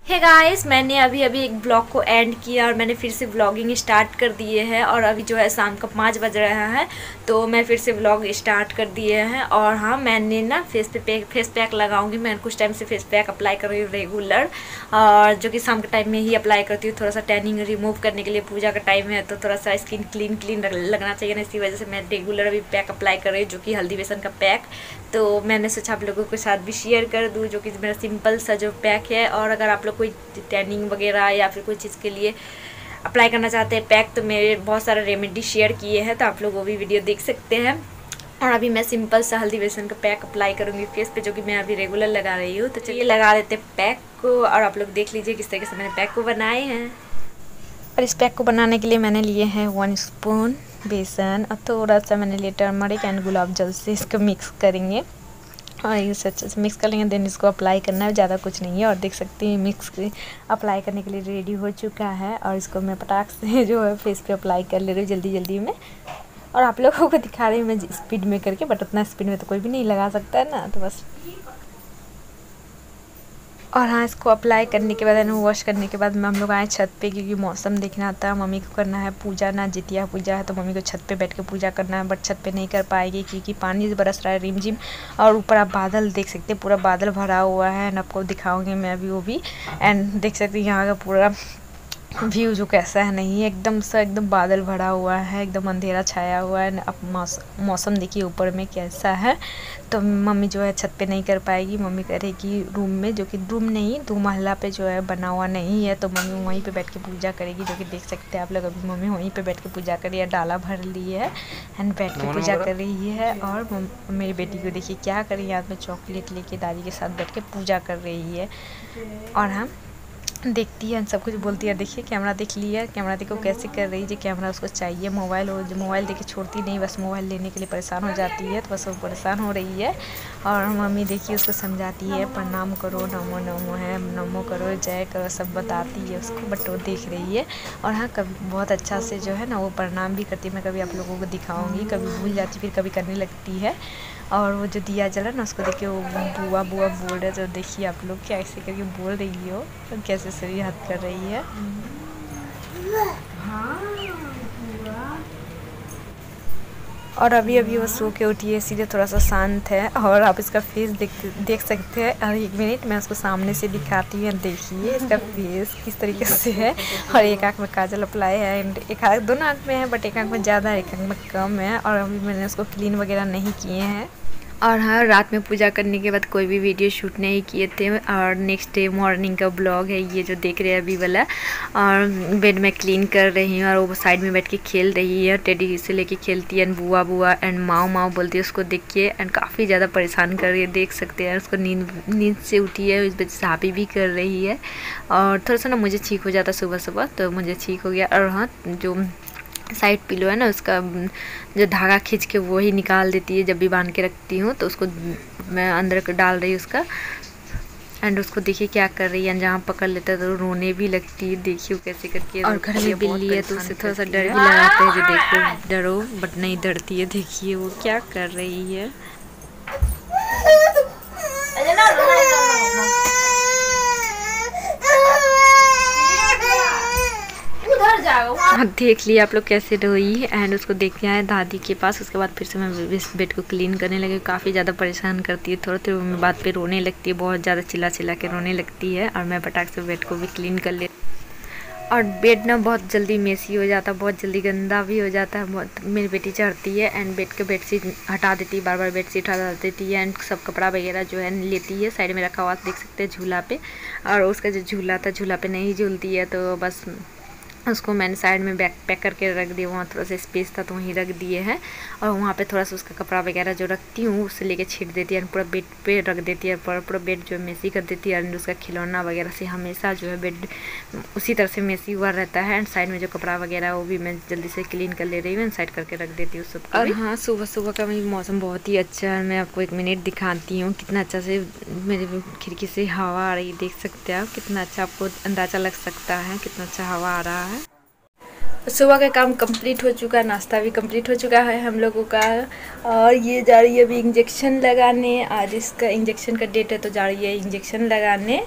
Hey guys, मैंने अभी एक ब्लॉग को एंड किया और मैंने फिर से व्लॉगिंग स्टार्ट कर दिए हैं। और अभी जो है शाम का 5 बज रहा है तो मैं फिर से व्लॉग स्टार्ट कर दिए हैं। और हाँ, मैंने ना फेस पैक लगाऊंगी। मैं कुछ टाइम से फेस पैक अप्लाई कर रही हूँ रेगुलर, और जो कि शाम के टाइम में ही अप्लाई करती हूँ, थोड़ा सा टैनिंग रिमूव करने के लिए। पूजा का टाइम है तो थोड़ा सा स्किन क्लीन लगना चाहिए ना, इसी वजह से मैं रेगुलर अभी पैक अप्लाई कर रही हूँ, जो कि हल्दी बेसन का पैक। तो मैंने सोचा आप लोगों के साथ भी शेयर कर दूँ, जो कि मेरा सिंपल सा जो पैक है। और अगर आप लोग कोई टैनिंग वगैरह या फिर कोई चीज़ के लिए अप्लाई करना चाहते हैं पैक, तो मेरे बहुत सारे रेमेडी शेयर किए हैं, तो आप लोग वो भी वीडियो देख सकते हैं। और अभी मैं सिंपल सा हल्दी बेसन का पैक अप्लाई करूँगी फेस पे, जो कि मैं अभी रेगुलर लगा रही हूँ। तो चलिए लगा देते हैं पैक को, और आप लोग देख लीजिए किस तरीके से मैंने पैक को बनाए हैं। और इस पैक को बनाने के लिए मैंने लिए हैं 1 स्पून बेसन, और थोड़ा सा मैंने लिए टर्मरिक एंड गुलाब जल से इसको मिक्स करेंगे। और इसे अच्छे से मिक्स कर लेंगे, देन इसको अप्लाई करना है, ज़्यादा कुछ नहीं है। और देख सकते हैं मिक्स अप्लाई करने के लिए रेडी हो चुका है। और इसको मैं पटाख से जो है फेस पे अप्लाई कर ले रही हूँ जल्दी में। और आप लोगों को दिखा रही हूँ मैं स्पीड में करके, बट उतना स्पीड में तो कोई भी नहीं लगा सकता है ना, तो बस। और हाँ, इसको अप्लाई करने के बाद वॉश करने के बाद हम लोग आए छत पे, क्योंकि मौसम देखना था। मम्मी को करना है पूजा ना, जितिया पूजा है, तो मम्मी को छत पे बैठ के पूजा करना है, बट छत पे नहीं कर पाएगी क्योंकि पानी बरस रहा है रिमझिम। और ऊपर आप बादल देख सकते हैं, पूरा बादल भरा हुआ है। एंड आपको दिखाऊंगी मैं अभी वो भी। एंड देख सकते हैं यहाँ का पूरा व्यू जो कैसा है, नहीं एकदम बादल भरा हुआ है, एकदम अंधेरा छाया हुआ है। अब मौसम देखिए ऊपर में कैसा है। तो मम्मी जो है छत पे नहीं कर पाएगी, मम्मी करेगी रूम में, जो कि रूम नहीं 2 महला पे जो है बना हुआ नहीं है, तो मम्मी वहीं पे बैठ के पूजा करेगी, जो कि देख सकते हैं आप लोग। अभी मम्मी वहीं पे बैठ के पूजा कर रही है, डाला भर ली है एंड बैठ के पूजा कर रही है। और मेरी बेटी को देखिए क्या कर रही है, हाथ में चॉकलेट लेके दादी के साथ बैठ के पूजा कर रही है। और हम देखती है सब कुछ बोलती है। देखिए कैमरा देख लिया, कैमरा देखो कैसे कर रही है, कैमरा उसको चाहिए। मोबाइल देखे छोड़ती नहीं, बस मोबाइल लेने के लिए परेशान हो जाती है, तो बस वो परेशान हो रही है। और मम्मी देखिए उसको समझाती है, प्रणाम करो, नमो नमो है, नमो करो, जय करो, सब बताती है उसको, बट वो देख रही है। और हाँ, कभी बहुत अच्छा से जो है ना वो प्रणाम भी करती है। मैं कभी आप लोगों को दिखाऊंगी, कभी भूल जाती फिर कभी करने लगती है। और वो जो दिया जला ना, उसको देखिए वो बुआ बुआ बोल रहे, तो देखिए आप लोग क्या ऐसे करके बोल रही हो, तो कैसे सही हाथ कर रही है। और अभी वो सो के उठी है, इसीलिए थोड़ा सा शांत है। और आप इसका फेस देख सकते हैं। और 1 मिनट मैं उसको सामने से दिखाती हूँ, देखिए इसका फेस किस तरीके से है। और एक आँख में काजल अप्लाई है, एंड एक आँख, दोनों आँख में है, बट एक आँख में ज़्यादा है, एक आँख में कम है। और अभी मैंने उसको क्लीन वगैरह नहीं किए हैं। और हाँ, रात में पूजा करने के बाद कोई भी वीडियो शूट नहीं किए थे। और नेक्स्ट डे मॉर्निंग का ब्लॉग है ये जो देख रहे हैं अभी वाला। और बेड में क्लीन कर रही हूँ, और वो साइड में बैठ के खेल रही है, टेडी से लेके खेलती है। एंड बुआ बुआ एंड माओ माओ बोलती है उसको, देखिए। एंड काफ़ी ज़्यादा परेशान कर रही है, देख सकते हैं। उसको नींद से उठी है, इस वजह से हापी भी कर रही है। और थोड़ा सा ना मुझे ठीक हो जाता सुबह सुबह, तो मुझे ठीक हो गया। और हाँ, जो साइड पिलो है ना, उसका जो धागा खींच के वो ही निकाल देती है जब भी बांध के रखती हूँ, तो उसको मैं अंदर डाल रही हूँ उसका। एंड उसको देखिए क्या कर रही है, जहाँ पकड़ लेता है तो रोने भी लगती है, देखिए कैसे करके। और घर में बिल्ली है तो उससे थोड़ा सा डर भी लगाते हैं, जो देखो डरो, बट नहीं डरती है। देखिए वो क्या कर रही है। देख लिया आप लोग कैसे रोई। एंड उसको देख के आए दादी के पास। उसके बाद फिर से मैं इस बेड को क्लीन करने लगी। काफ़ी ज़्यादा परेशान करती है, थोड़ा में बात पे रोने लगती है, बहुत ज़्यादा चिल्ला के रोने लगती है। और मैं पटाख से बेड को भी क्लीन कर ले। और बेड ना बहुत जल्दी मेसी हो जाता है, बहुत जल्दी गंदा भी हो जाता है। बहुत मेरी बेटी चढ़ती है एंड बेड के बेडशीट हटा देती है, बार बेडशीट हटा देती है। एंड सब कपड़ा वगैरह जो है लेती है, साइड में रखा हुआ देख सकते हैं झूला पे। और उसका जो झूला था, झूला पे नहीं झूलती है, तो बस उसको मैंने साइड में बैक पैक करके रख दिया। वहाँ थोड़ा सा स्पेस था तो वहीं रख दिए हैं। और वहाँ पे थोड़ा सा उसका कपड़ा वगैरह जो रखती हूँ उससे लेके छीट देती है, पूरा बेड पे रख देती है, पूरा बेड जो है मेसी कर देती है। एंड उसका खिलौना वगैरह से हमेशा जो है बेड उसी तरह से मेसी हुआ रहता है। एंड साइड में जो कपड़ा वगैरह वो भी मैं जल्दी से क्लीन कर ले रही हूँ, साइड करके रख देती हूँ सब। और हाँ, सुबह का मौसम बहुत ही अच्छा है। मैं आपको 1 मिनट दिखाती हूँ कितना अच्छा से मेरी खिड़की से हवा आ रही है, देख सकते हैं आप कितना अच्छा, आपको अंदाज़ा लग सकता है कितना अच्छा हवा आ रहा है। सुबह का काम कंप्लीट हो चुका है, नाश्ता भी कंप्लीट हो चुका है हम लोगों का। और ये जा रही है अभी इंजेक्शन लगाने। आज इसका इंजेक्शन का डेट है, तो जा रही है इंजेक्शन लगाने।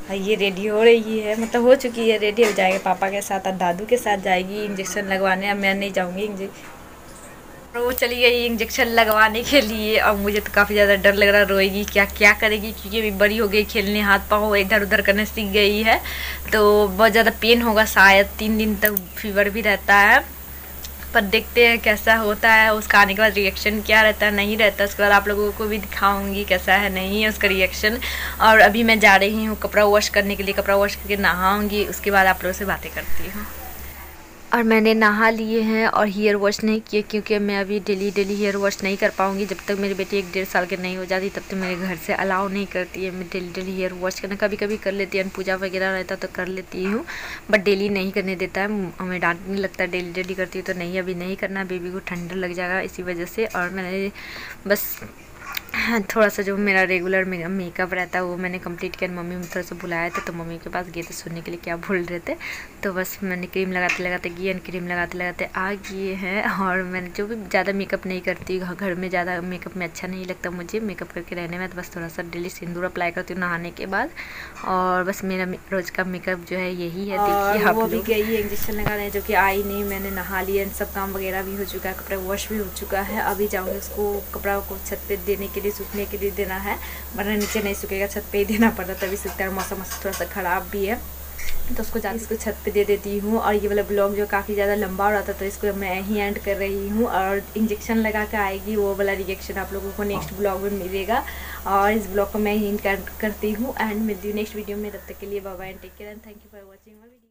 ये रेडी हो रही है, मतलब हो चुकी है, रेडी हो जाएगी पापा के साथ और दादू के साथ जाएगी इंजेक्शन लगवाने। अब मैं नहीं जाऊंगी वो चली गई इंजेक्शन लगवाने के लिए। और मुझे तो काफ़ी ज़्यादा डर लग रहा, रोएगी क्या क्या करेगी, क्योंकि अभी बड़ी हो गई, खेलने हाथ पाँव इधर उधर करने सीख गई है, तो बहुत ज़्यादा पेन होगा शायद। 3 दिन तक फीवर भी रहता है, पर देखते हैं कैसा होता है। उसका आने के बाद रिएक्शन क्या रहता है नहीं रहता, उसके बाद आप लोगों को भी दिखाऊंगी कैसा है नहीं है उसका रिएक्शन। और अभी मैं जा रही हूँ कपड़ा वॉश करने के लिए, कपड़ा वॉश करके नहाऊंगी, उसके बाद आप लोगों से बातें करती हूँ। और मैंने नहा लिए हैं और हेयर वॉश नहीं किए, क्योंकि मैं अभी डेली हेयर वॉश नहीं कर पाऊँगी। जब तक मेरी बेटी 1-1.5 साल की नहीं हो जाती तब तक मेरे घर से अलाउ नहीं करती है मैं डेली हेयर वॉश करना। कभी कभी कर लेती है, पूजा वगैरह रहता तो कर लेती हूँ, बट डेली नहीं करने देता है, हमें डांटने लगता है डेली करती हूँ तो नहीं, अभी नहीं करना, बेबी को ठंडा लग जाएगा इसी वजह से। और मैंने बस थोड़ा सा जो मेरा रेगुलर मेकअप रहता है वो मैंने कंप्लीट किया। मम्मी थोड़ा सा बुलाए थे तो मम्मी के पास गए थे सुनने के लिए क्या भूल रहे थे, तो बस मैंने क्रीम लगाते गई एंड क्रीम लगाते आ गए हैं। और मैंने जो भी ज़्यादा मेकअप नहीं करती, घर में ज़्यादा मेकअप में अच्छा नहीं लगता मुझे मेकअप करके रहने में, तो बस थोड़ा सा डेली सिंदूर अप्लाई करती हूँ नहाने के बाद। और बस मेरा रोज़ का मेकअप जो है यही है। देखिए वो भी गई है इंजेक्शन लगाने, जो कि आई नहीं, मैंने नहा लिया, सब काम वगैरह भी हो चुका है, कपड़ा वॉश भी हो चुका है। अभी जाऊँगी उसको कपड़ा को छत पे देने के लिए, सूखने के लिए देना है, वरना नीचे नहीं सूखेगा, छत पे ही देना पड़ता तभी सूखता है। मौसम थोड़ा सा ख़राब भी है तो उसको जाके इसको छत पे दे देती हूँ। और ये वाला ब्लॉग जो काफ़ी ज़्यादा लंबा हो रहा था तो इसको मैं यहीं एंड कर रही हूँ। और इंजेक्शन लगा के आएगी वो वाला रिएक्शन आप लोगों को नेक्स्ट ब्लॉग में मिलेगा, और इस ब्लॉग को मैं यहीं करती हूँ एंड मिलती हूँ नेक्स्ट वीडियो में। तब तक के लिए bye bye and take care and thank you for watching my video.